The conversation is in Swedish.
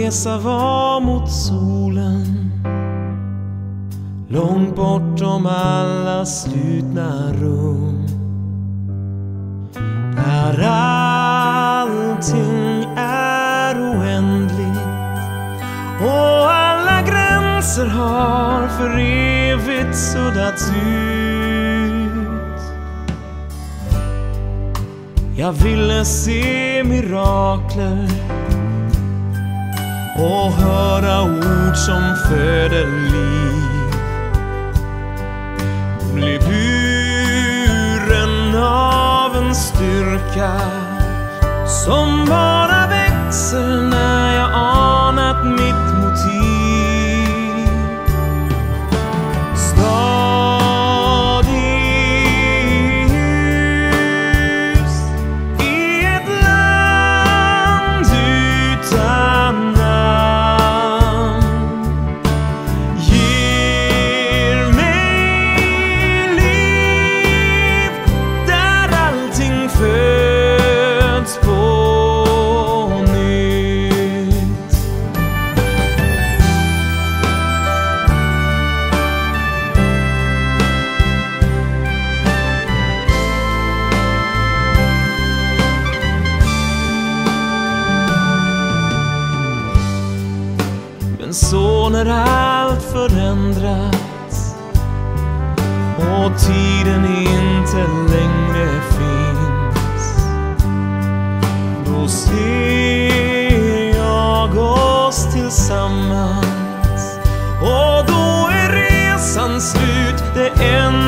resa var mot solen, långt bortom alla slutna rum, där allting är oändligt och alla gränser har för evigt suddats ut. Jag ville se mirakler och höra ord som föder liv, bli buren av en styrka som bara växer när jag anat mitt motiv. Stadigt hus i ett land utan namn ger mig liv där allting föds på nytt. Men så när allt förändrats och tiden inte längre finns, då ser jag oss tillsammans och då är resan slut. Det enda